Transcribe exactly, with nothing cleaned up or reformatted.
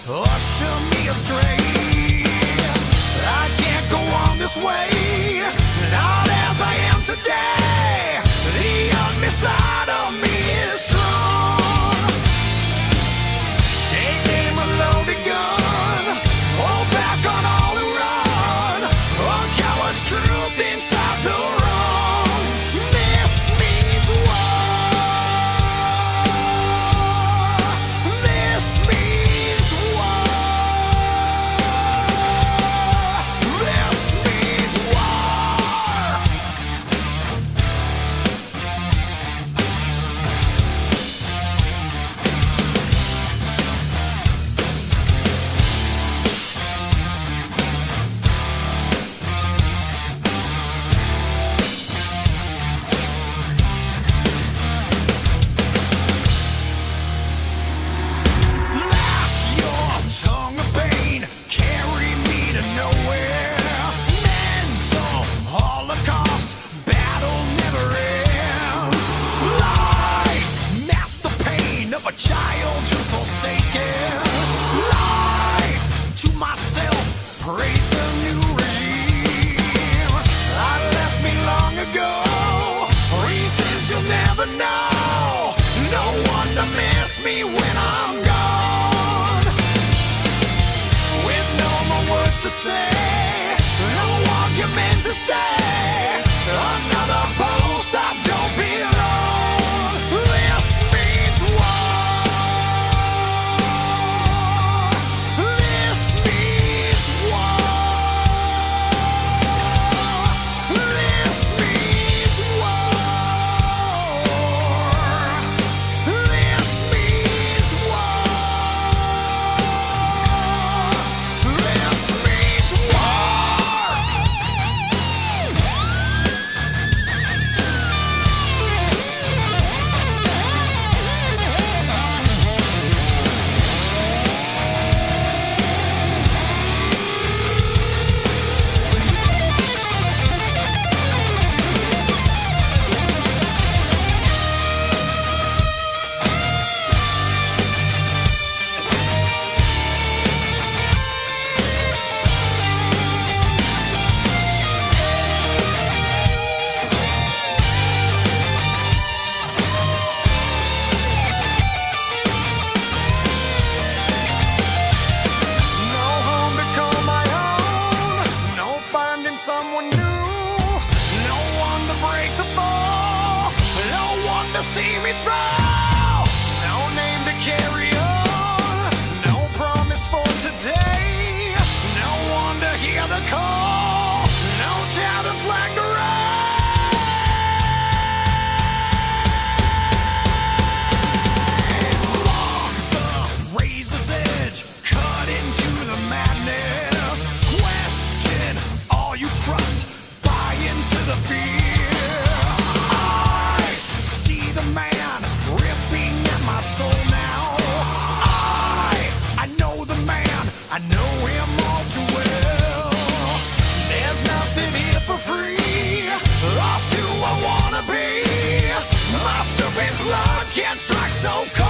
usher me astray. I can't go on this way, not as I am today. The ugly side of me is strong. Take aim a loaded gun, hold back on all who run. A coward's truth inside the wrong. This means war. This means war. This means war. Lash your tongue of pain, carry me to nowhere. Mental holocaust, battle never ends. Lie, mask the pain of a child who's forsaken. Lie to myself, praise the new regime. I left me long ago, reasons you'll never know. No one to miss me when I'm gone. With no more words to say, no argument to stay. Another post I don't belong. This means war. This means war. This means war. This means war. This means war. No home to call my own, no finding someone new, no one to break the fall, no one to see me through, no name to carry on, no promise for today, no one to hear the call, no tattered flag to raise. Along the razor's edge, cut into the madness. Question all you trust, buy into the fear. I see the man ripping at my soul now. I, I know the man, I know him all too well. There's nothing here for free, lost who I wanna be. My serpent blood can't strike so cold.